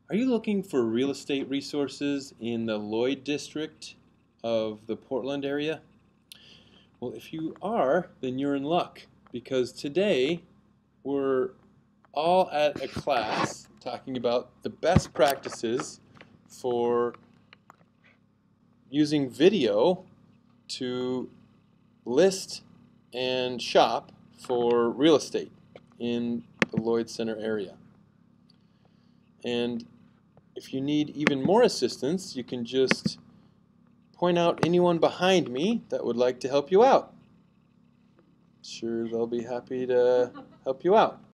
Are you looking for real estate resources in the Lloyd District of the Portland area? Well, if you are, then you're in luck because today we're all at a class talking about the best practices for using video to list and shop for real estate in the Lloyd Center area. And if you need even more assistance, you can just point out anyone behind me that would like to help you out. Sure, they'll be happy to help you out.